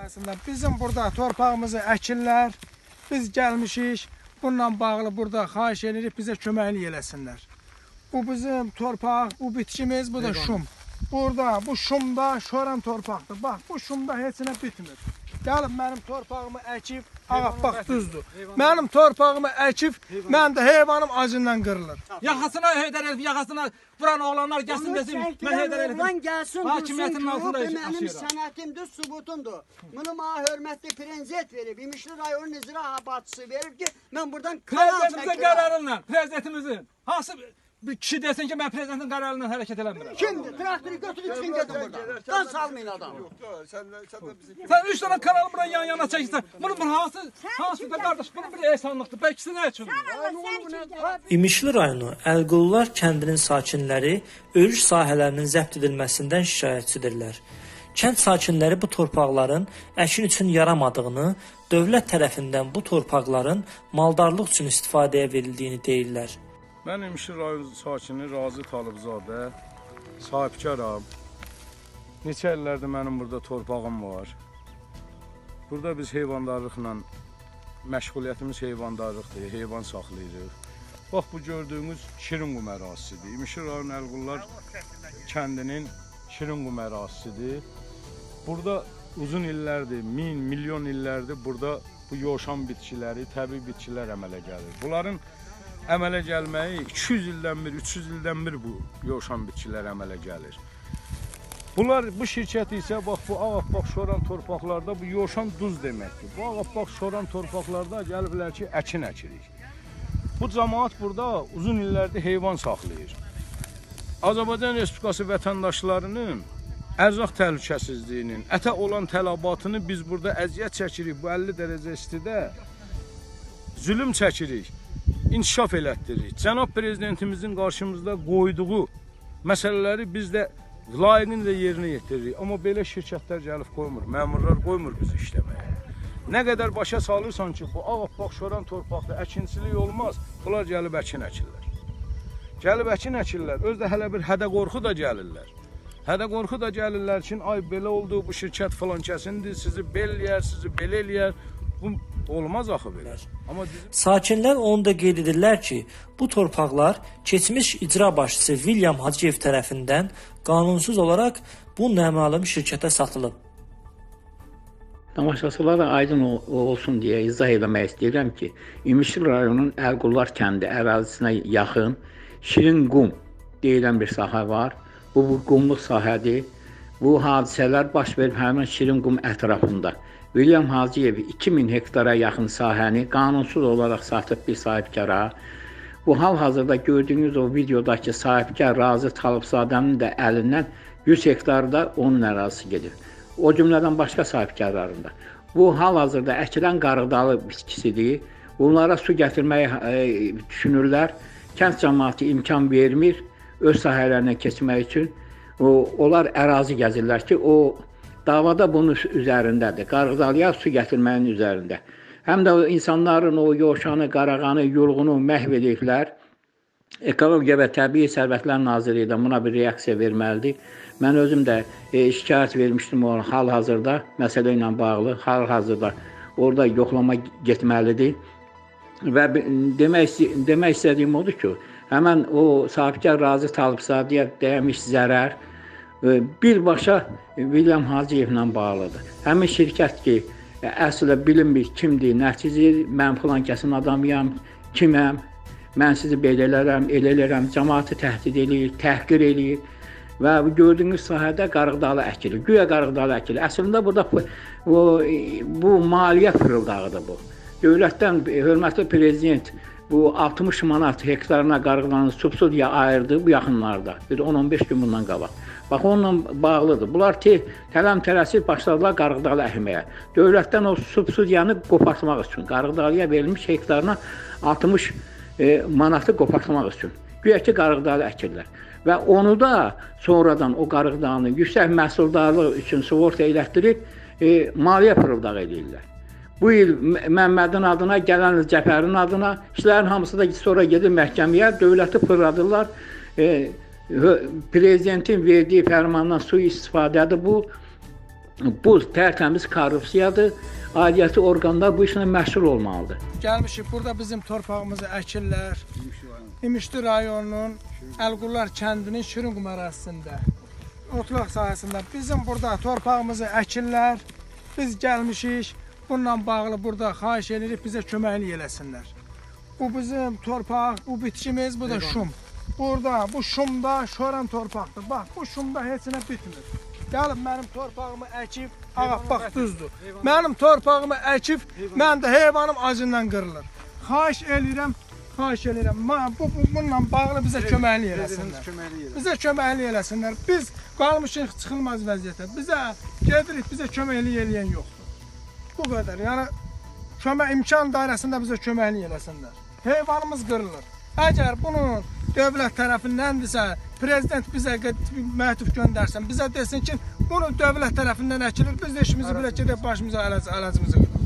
eləsinlər. Bizim burada torpağımızı əkirlər. Biz gəlmişik. Bununla bağlı burada xahiş edirik bizə köməklik eləsinlər. Bu bizim torpaq, bu bitkimiz, bu da şum. Burada bu şumda şoran torpaqdır. Bax bu şumda heç nə bitmir. Gəlib mənim torpağımı əkib, bax düzdür. Mənim torpağımı əkib, mən də heyvanım acından qırılır. Yaxasına Heydər Əliyev, yaxasına vuran oğlanlar gəlsin desin. Mən Heydər Əliyevin hakimiyyətinin altında yaşayıram. Mənim sənətimdir, sübutumdur. Bunu mənə hörmətli prezident verib. İmişli rayonun icra abatçısı verib ki, mən buradan kanal Prezidentimizin qərarıyla, prezidentimizin. Hansı bir kişi desin ki, mən prezidentin qərarıyla hərəkət eləmirəm. Kimdir? Traktörü götürüb çıxın gedin buradan. Qan salmayın adam. Sən 3 dənə kanalı buradan yan-yana çəkirsən. Bunun hansı da qardaş, bunun bir ehsanlıqdır. Bəlkisi nə üçün? İmişli rayonu Əlqullular kəndinin sakinləri örüş sahələrinin zəbt edilməsindən şikayətçidirlər. Kənd sakinləri bu torpaqların əkin üçün yaramadığını, dövlət tərəfindən bu torpaqların maldarlıq üçün istifadəyə verildiyini deyirlər. Mən İmişli rayon sakini Razı Talıbzadə, sahibkaram. Neçə illərdir mənim burada torpağım var. Burada biz heyvandarlıqla, məşğuliyyətimiz heyvandarlıqdır, heyvan saxlayırıq. Bax, bu gördüyünüz Şirinqum ərazisidir. İmişli rayon Əlqullular kəndinin Şirinqum ərazisidir. Burada uzun illərdir, milyon illərdir burada bu yoşan bitkiləri, təbii bitkilər əmələ gəlir. Bunların əmələ gəlməyi 200 ildən bir, 300 ildən bir bu yoşan bitkilər əmələ gəlir. Bunlar, bu şirkət isə bax bu ağappaq şoran torpaqlarda bu yoşan duz deməkdir. Bu ağappaq şoran torpaqlarda gəliblər ki, əkin əkirik. Bu cəmaat burada uzun illərdir heyvan saxlayır. Azərbaycan Respublikası vətəndaşlarının ərzaq təhlükəsizliyinin, ətə olan tələbatını biz burada əziyyət çəkirik. Bu 50 dərəcə istidə zülüm çəkirik. İnkişaf elətdiririk. Cənab Prezidentimizin qarşımızda qoyduğu məsələləri biz də layiqində yerinə yetiririk. Amma belə şirkətlər gəlib qoymur, məmurlar qoymur bizi işləməyə. Nə qədər başa salırsan ki, bu ağappaq şoran torpaqda əkinçilik olmaz, bunlar gəlib əkin əkirlər. Gəlib əkin əkirlər, özdə hələ bir hədə-qorxu da gəlirlər. Hədə-qorxu da gəlirlər ki, ay belə oldu, bu şirkət falan kəsindir, sizi beləyər, sizi belə eləyər. Bu olmaz axı belə. Amma sakinlər onu da qeyd edirlər ki, bu torpaqlar keçmiş icra başçısı William Hacıyev tərəfindən qanunsuz olaraq bu naməlum şirkətə satılıb. Tamaşaçılara aydın olsun deyə izah etmək istəyirəm ki, İmişli rayonunun Əlqullular kəndi ərazisinə yaxın Şirinqum deyilən bir sahə var. Bu qumluq sahədir. Bu hadisələr baş verib həmin Şirinqum ətrafında. William Hacıyev 2000 hektara yaxın sahəni qanunsuz olaraq satıb bir sahibkara. Bu hal-hazırda gördüyünüz o videodakı sahibkar Razı Talıbzadənin də əlindən 100 hektarda onun ərazisi gedir. O cümlədən başqa sahibkarlarında. Bu hal-hazırda əkilən qarğıdalı bitkisidir. Bunlara su gətirməyi düşünürlər. Kənd cəmaatı imkan vermir öz sahələrinə keçmək üçün. Onlar ərazi gəzirlər ki, o davada bunun üzərindədir. Qarğıdalıya su gətirməyin üzərində. Həm də insanların o yoşanı, qarağanı, yulğunu məhv ediblər. Ekologiya və Təbii Sərvətlər Nazirliyi də buna bir reaksiya verməlidir. Mən özüm də şikayət vermişdim o hal-hazırda, məsələ ilə bağlı. Hal-hazırda orada yoxlama getməlidir. Və demək istədiyim odur ki, həmən o sahibkar Razı Talıbzadəyə dəymiş zərər birbaşa William Hacıyevlə bağlıdır. Həmin şirkət ki, əslində bilinmir kimdir, nəticədir, mən filan kəsin adamıyam, kiməm, mən sizi belə elərəm, elə elərəm, cəmaatı təhdid eləyir, təhqir eləyir və gördüyünüz sahədə qarğıdalı əkilir, güya qarğıdalı əkilir. Əslində burada bu maliyyə fırıldağıdır bu. Dövlətdən hörmətli prezident bu 60 manat hektarına qarğıdanı subsidiya ayırdı bu yaxınlarda, bir 10-15 gün bundan qabaq. Bax, onunla bağlıdır. Bunlar tələm-tələsik başladılar qarğıdalı əkməyə. Dövlətdən o subsidiyanı qopartmaq üçün, qarğıdalıya verilmiş hektarına 60 manatı qopartmaq üçün. Güya ki, qarğıdalı əkirlər. Və onu da sonradan o qarğıdanı yüksək məhsuldarlıq üçün sığorta elətdirib maliyyə fırıldağı edirlər. Bu il Məmmədin adına, gələn il Cəfərin adına, işlərin hamısı da sonra gedir məhkəməyə, dövləti fırladırlar. Prezidentin verdiyi fərmandan sui-istifadədir bu. Bu tərtəmiz korrupsiyadır. Aidiyyəti orqanlar bu işlə məşğul olmalıdır. Gəlmişik, burada bizim torpağımızı əkirlər. İmişli rayonunun Əlqullar kəndinin Şirinqum ərazisində, otlaq sahəsində bizim burada torpağımızı əkirlər. Biz gəlmişik, bununla bağlı burada xahiş edirik, bizə köməklik eləsinlər. Bu bizim torpaq, bu bitkimiz, bu da şum. Burada, bu şumda şoran torpaqdır. Bax, bu şumda heç nə bitmir. Gəlib mənim torpağımı əkib, bax düzdür. Mənim torpağımı əkib, mən də heyvanım acından qırılır. Xahiş edirəm, bununla bağlı bizə köməklik eləsinlər. Bizə köməklik eləsinlər. Biz qalmışıq çıxılmaz vəziyyətə. Bizə gedirik, bizə köməklik eləyən yoxdur. Bu qədər. Yəni kömək imkan dairəsində bizə köməklik eləsinlər. Heyvanımız qırılır. Əgər bunun dövlət tərəfindəndirsə, prezident bizə məktub göndərsin, bizə desin ki, bunu dövlət tərəfindən əkilir, biz də işimizi bilək gedək, başımıza əlacımızı qıraq.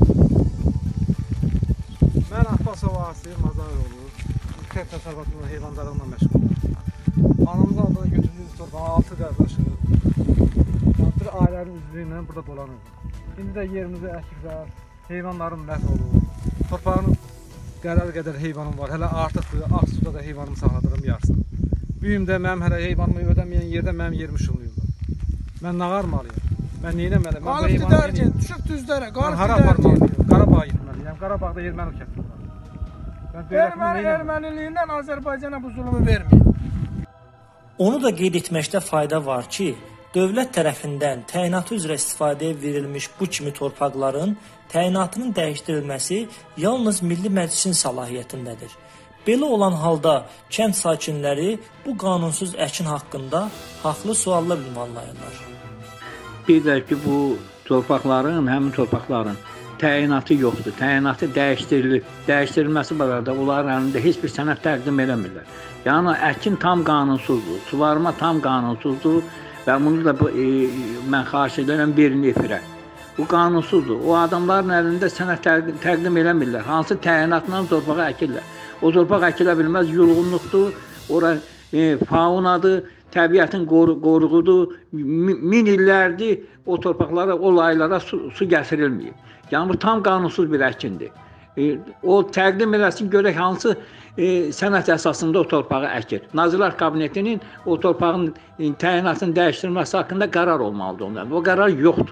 Mən Abbasov Asif Mazaroğlu, kənd təsərrüfatında heyvandarlıqla məşğulum. Anamızın adına götürdüyümüz torpağı 6 qardaşıq. Bir ailənin üzvüylə burada dolanırıq. İndi də yerimizi əkiblər, heyvanların məhv olur. Torpağın qərar qədər heyvanım var, hələ artıqdır, Ağsuda da heyvanımı saxladığım yarısın. Büyümdə mənim hələ heyvanımı ödəməyən yerdə mənim yerimi şunluyurlar. Mən nə qarmalıyım? Mən neynəməliyim? Qalıb didərcən, düşüb düzlərə, qalıb hara aparmalıyım? Qarabağa gitməliyim, Qarabağda erməni kəsdirəm. Erməniliyindən Azərbaycana bu zulmü verməyib. Onu da qeyd etməkdə fayda var ki, dövlət tərəfindən təyinatı üzrə istifadəyə verilmiş bu kimi torpaqların təyinatının dəyişdirilməsi yalnız Milli Məclisin səlahiyyətindədir. Belə olan halda kənd sakinləri bu qanunsuz əkin haqqında haqlı suallar ünvanlayırlar. Bir də ki, bu torpaqların, həmin torpaqların təyinatı yoxdur. Təyinatı dəyişdirilib. Dəyişdirilməsi barədə onların əlində heç bir sənəd təqdim eləmirlər. Yəni, əkin tam qanunsuzdur, suvarma tam qanunsuzdur və bunu da mən xahiş edirəm verin efirə. Bu qanunsuzdur. O adamların əlində sənəd təqdim eləmirlər. Hansı təyinatla torpağı əkirlər. O torpaq əkilə bilməz, yulğunluqdur, ora faunadır, təbiətin qoruğudur, min illərdir o torpaqlara, o laylara su gətirilməyib. Yəni, bu tam qanunsuz bir əkindir. O təqdim eləsin, görək hansı sənət əsasında o torpağı əkir. Nazirlər Kabinetinin o torpağın təyinatını dəyişdirilməsi haqqında qərar olmalıdır ondan. O qərar yoxdur.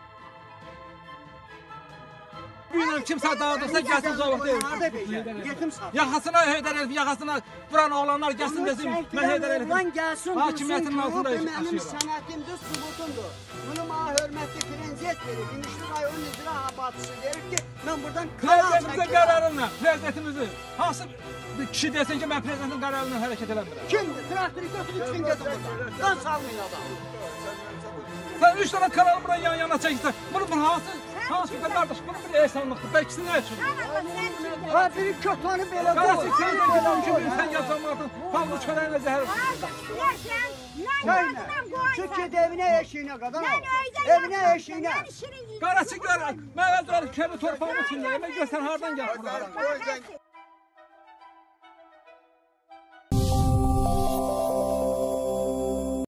Bilmem kimsə dağıdırsa gəlsin zolaq deyil. Yaxasına Heydər Əliyev, yaxasına vuran oğlanlar gəlsin desin, mən Heydər Əliyevin hakimiyyətinin altında yaşıyorum. Mənim sənətimdir, sübutumdur. Bunu mənə hörmətli prezident verir. İmişli rayonun icra abadisi verir ki, mən buradan kanal Prezidentimizin qərarıyla, prezidentimizi, hansı kişi desin ki, mən prezidentin qərarıyla hərəkət eləmirəm. kimdir? Traktörü götürün, çıxın gedin buradan. Qan salmayın adam. Sen 3 tane kanalı buradan yan-yana çəkirsən, bunu hansı bir qardaş, bunu bir ehsanlıqdır, bəlkisi nə üçün? Ha, biri kötanı belə Qarası qoy. sən də ki, sən yapsamadın, pallı çörəyinə zəhər. Şeylə, çık ged evinə eşiğinə qadan al. Evinə eşiğinə. Qarası gör, mən öldürəlim, kəndi torpağımı çinləyəm, mən görsən hardan gəl buraya.